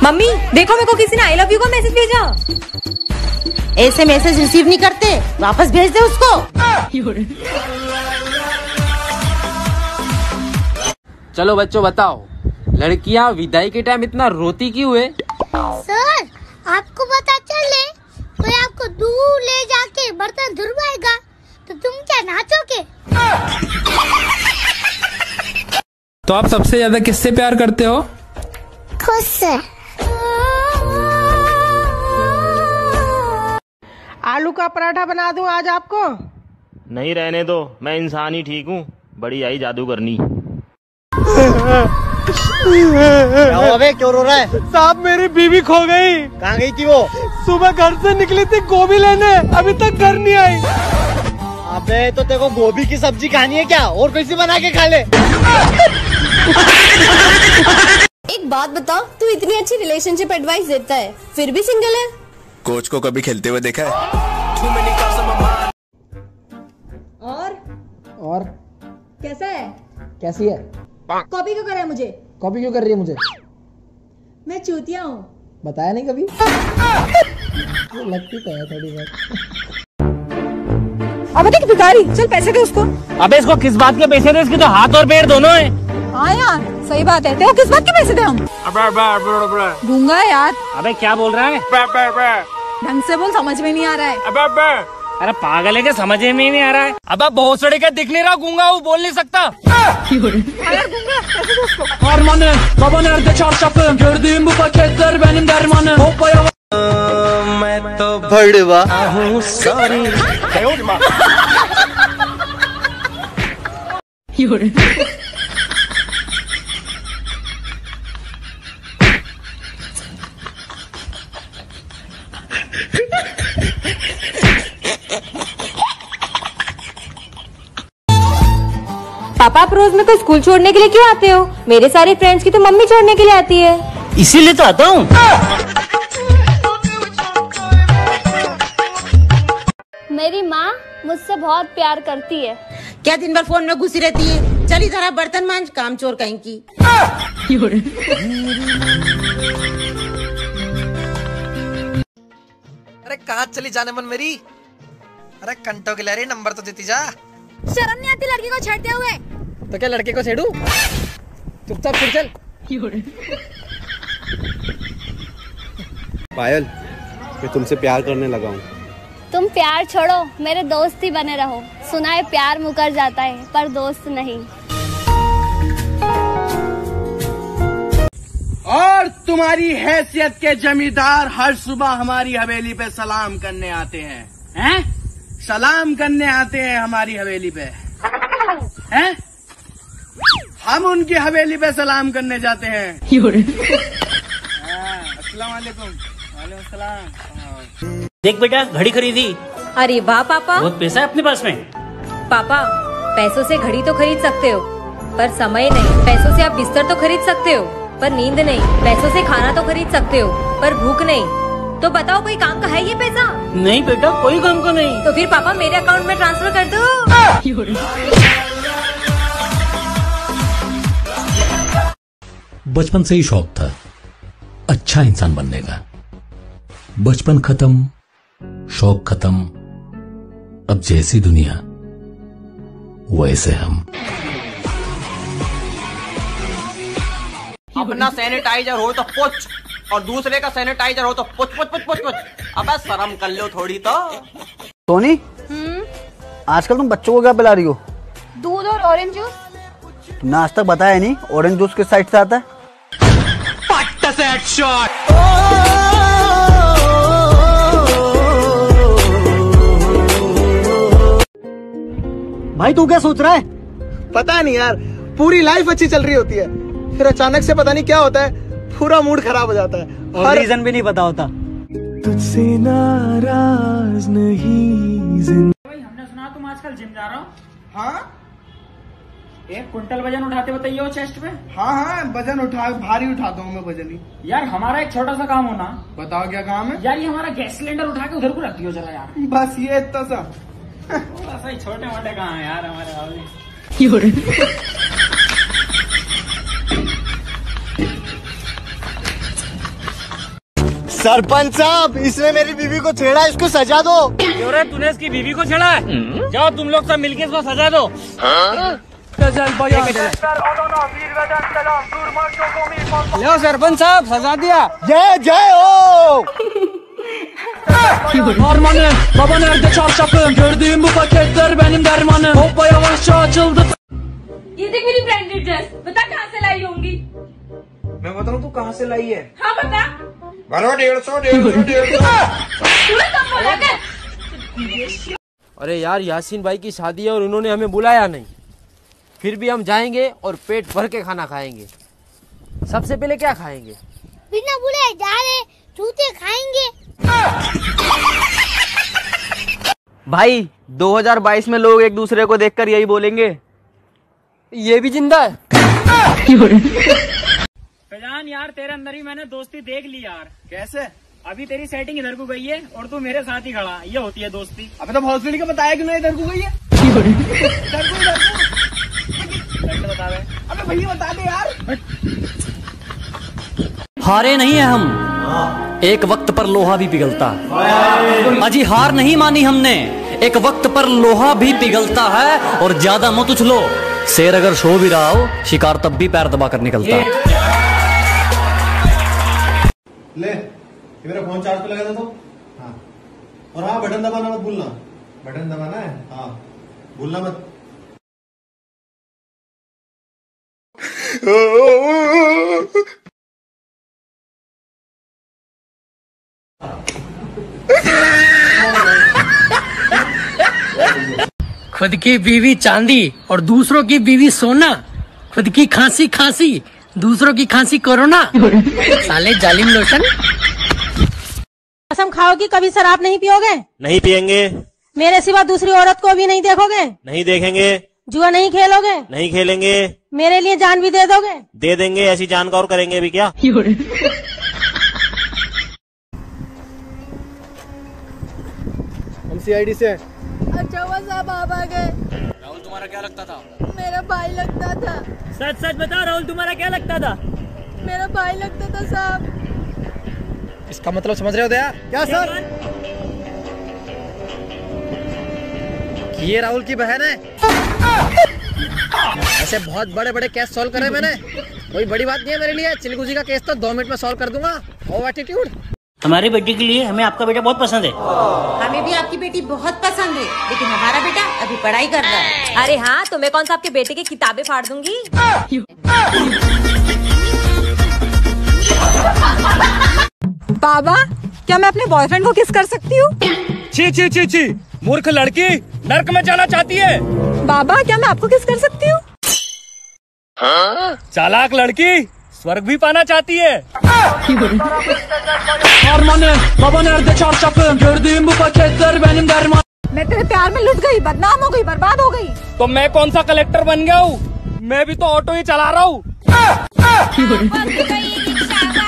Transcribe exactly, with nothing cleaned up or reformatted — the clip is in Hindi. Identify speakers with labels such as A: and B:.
A: मम्मी देखो, मेरे को किसी ने आई लव यू का मैसेज भेजा।
B: ऐसे मैसेज रिसीव नहीं करते, वापस भेज दे उसको।
C: चलो बच्चों बताओ, लड़कियां विदाई के टाइम इतना रोती क्यों है?
D: सर आपको पता चले कोई आपको दूर ले जाके बर्तन धुलवाएगा तो तुम क्या नाचोगे?
E: तो आप सबसे ज्यादा किससे प्यार करते हो?
D: खुद से।
B: आलू का पराठा बना दूं आज आपको?
F: नहीं रहने दो, मैं इंसान ही ठीक हूँ, बड़ी आई जादू करनी।
G: क्या हुआ बे, क्यों रो रहा है?
H: साहब मेरी बीवी खो गई।
G: कहाँ गई थी वो?
H: सुबह घर से निकली थी गोभी लेने, अभी तक घर नहीं आई।
G: अबे तो तेरे को गोभी की सब्जी खानी है क्या? और कोई सी बना के खा ले।
I: एक बात बता, तू इतनी अच्छी रिलेशनशिप एडवाइस देता है फिर भी सिंगल है?
J: कोच को कभी खेलते हुए देखा है?
A: और
H: और
A: कैसा है?
H: कैसी है?
A: कॉपी क्यों कर रहा है मुझे?
H: कॉपी क्यों कर रही है मुझे?
A: मैं चूतिया हूँ।
H: बताया नहीं कभी? लगती तो है थोड़ी बहुत।
A: अब देख भिखारी, चल पैसे दे उसको।
F: अबे इसको किस बात के पैसे दे? इसके तो हाथ और पैर दोनों हैं।
A: हाँ यार सही बात है, तेरे को किस बात के पैसे दे हम? दूंगा यार।
F: अबे क्या बोल रहा है?
A: ढंग से बोल, समझ में नहीं आ रहा है।
F: अरे पागल है क्या, समझ में नहीं आ रहा है? अब बहुत सड़े का दिख नहीं रहा, गूंगा वो बोल नहीं सकता।
G: मैं तो भड़वा हूँ सॉरी।
A: पापा आप रोज मेरे को स्कूल छोड़ने के लिए क्यों आते हो? मेरे सारे फ्रेंड्स की तो मम्मी छोड़ने के लिए आती है।
F: इसीलिए तो आता हूँ।
D: मेरी माँ मुझसे बहुत प्यार करती है।
B: क्या दिन भर फोन में घुसी रहती है? चल इधर बर्तन मांज, काम चोर कहीं की।
G: अरे कहाँ चली जाने मन मेरी? अरे कंटो के लहरी, नंबर तो देती जा।
A: शर्म नहीं आती लड़की को छेड़ते हुए?
H: तो क्या लड़के को छेड़ू? चुपचाप फिर चल।
J: पायल, मैं तुमसे प्यार करने लगा हूँ।
D: तुम प्यार छोड़ो, मेरे दोस्त ही बने रहो। सुना है प्यार मुकर जाता है पर दोस्त नहीं।
H: और तुम्हारी हैसियत के जमींदार हर सुबह हमारी हवेली पे सलाम करने आते हैं, हैं? सलाम करने आते हैं हमारी हवेली पे, हैं? हम उनकी हवेली पे सलाम करने जाते हैं। अस्सलाम वालेकुम। वालेकुम सलाम।
F: देख बेटा, घड़ी खरीदी।
A: अरे वाह पापा,
F: बहुत पैसा है अपने पास में।
A: पापा पैसों से घड़ी तो खरीद सकते हो पर समय नहीं। पैसों से आप बिस्तर तो खरीद सकते हो पर नींद नहीं। पैसों से खाना तो खरीद सकते हो पर भूख नहीं। तो बताओ कोई काम का है ये पैसा?
F: नहीं बेटा, कोई काम का नहीं।
A: तो फिर पापा मेरे अकाउंट में ट्रांसफर कर दो।
K: बचपन से ही शौक था अच्छा इंसान बनने का। बचपन खत्म, शौक खत्म, अब जैसी दुनिया वैसे हम।
G: अपना सैनिटाइजर हो तो पुछ और दूसरे का सैनिटाइजर हो तो पुछ पुछ पुछ पुछ पुछ। अबे शर्म कर लो थोड़ी तो।
H: सोनी, आजकल तुम बच्चों को क्या पिला रही हो?
D: दूध और ऑरेंज जूस।
H: तुमने आज तक बताया नहीं ऑरेंज जूस किस साइड से आता है? भाई तू क्या सोच रहा है?
G: पता नहीं यार, पूरी लाइफ अच्छी चल रही होती है, फिर अचानक से पता नहीं क्या होता है, पूरा मूड खराब हो जाता है
H: और हर... रीजन भी नहीं पता होता।
G: तुझसे नाराज नहीं
F: भाई हमने सुना तुम आजकल जिम जा रहा हो।
H: हाँ,
F: एक कुंटल वजन उठाते बताइए हो चेस्ट पे।
H: हाँ हाँ वजन उठा, भारी उठाता हूँ मैं वजन ही।
F: यार हमारा एक छोटा सा काम होना।
H: बताओ क्या काम है?
F: यार ये हमारा गैस सिलेंडर उठा के उधर को रख दियो जरा यार।
H: बस ये इतना सा।
F: थोड़ा सा छोटे मोटे काम है यार हमारे।
G: सरपंच साहब, इसने मेरी बीवी को छेड़ा, इसको सजा दो।
F: क्यों रे, तूने इसकी बीवी को छेड़ा है? जाओ तुम लोग सब मिलके इसको सजा दो। लो सरपंच साहब, सजा दिया।
G: जय जय हो।
L: Harmanım, baba nerede çarşafım? Gördüğüm bu paketler benim dermanım. Hoppa yavaşça açıldı.
M: ये देख मेरी ब्रांडेड ड्रेस, बता कहाँ से लाई होंगी?
N: मैं बताऊँ तू कहाँ से लाई है?
M: हाँ बता।
N: बारह डेढ़ सौ डेढ़ सौ डेढ़ सौ।
C: अरे यार, यासीन भाई की शादी है और उन्होंने हमें बुलाया नहीं, फिर भी हम जाएंगे और पेट भर के खाना खाएंगे। सबसे पहले क्या खाएंगे?
D: बिना बुलाए जा रहे, जूते खाएंगे।
O: भाई दो हज़ार बाईस में लोग एक दूसरे को देखकर यही बोलेंगे, ये भी जिंदा है।
F: फैजान यार, तेरे अंदर ही मैंने दोस्ती देख ली यार।
H: कैसे?
F: अभी तेरी सेटिंग इधर को गई है और तू मेरे साथ ही खड़ा, ये होती है दोस्ती।
H: अबे तो भोसड़ी को बताया क्यों नहीं इधर को गई है? इधर को, इधर को। बता दे। अबे भैया बता दे यार।
L: हारे नहीं है हम, एक वक्त पर लोहा भी पिघलता है। अजी हार नहीं मानी हमने, एक वक्त पर लोहा भी पिघलता है। और ज्यादा मत उछलो, शेर अगर सो भी रहा हो, शिकार तब भी पैर दबा कर निकलता है।
J: ले, ये मेरा फोन चार्ज पे लगा दे तो। हाँ, और हाँ, बटन दबाना मत भूलना। बटन दबाना है, हाँ, भूलना मत।
L: खुद की बीवी चांदी और दूसरों की बीवी सोना, खुद की खांसी खांसी, दूसरों की खांसी कोरोना। साले जालिम लोशन।
B: कसम खाओ कि कभी शराब नहीं पियोगे?
P: नहीं पियेंगे।
B: मेरे सिवा दूसरी औरत को भी नहीं देखोगे?
P: नहीं देखेंगे।
B: जुआ नहीं खेलोगे?
P: नहीं खेलेंगे।
B: मेरे लिए जान भी दे दोगे?
P: दे देंगे, ऐसी जान का और करेंगे भी क्या?
G: हम सीआईडी से हैं।
I: अच्छा हुआ साहब आप आ गए।
F: राहुल तुम्हारा क्या लगता था?
I: मेरा भाई लगता था।
F: सच सच बता राहुल, तुम्हारा क्या लगता था?
I: मेरा भाई लगता था साहब।
G: इसका मतलब समझ रहे हो दया? क्या सर? ये राहुल की बहन है। ऐसे बहुत बड़े बड़े केस सॉल्व करे मैंने, कोई बड़ी बात नहीं है मेरे लिए। चिलगुजी का केस तो दो मिनट में सॉल्व कर दूंगा। Oh attitude.
L: हमारी बेटी के लिए हमें आपका बेटा बहुत पसंद है।
B: हमें भी आपकी बेटी बहुत पसंद है, लेकिन हमारा बेटा अभी पढ़ाई कर रहा है।
A: अरे हाँ, तुम्हें कौन सा आपके बेटे की किताबें फाड़ दूंगी।
Q: बाबा, क्या मैं अपने बॉयफ्रेंड को किस कर सकती हूँ?
F: छी छी छी छी, मूर्ख लड़की, नर्क में जाना चाहती है।
Q: बाबा, क्या मैं आपको किस कर सकती हूँ?
F: चालाक लड़की, स्वर्ग भी पाना चाहती है।
L: Harmanım, baba nerede çarşafım? Gördüğüm bu paketler benim derman.
Q: मैं तेरे प्यार में लुट गई, बदनाम हो गई, बर्बाद हो गई।
F: तो मैं कौन सा कलेक्टर बन गया हूँ? मैं भी तो ऑटो ही चला रहा हूँ।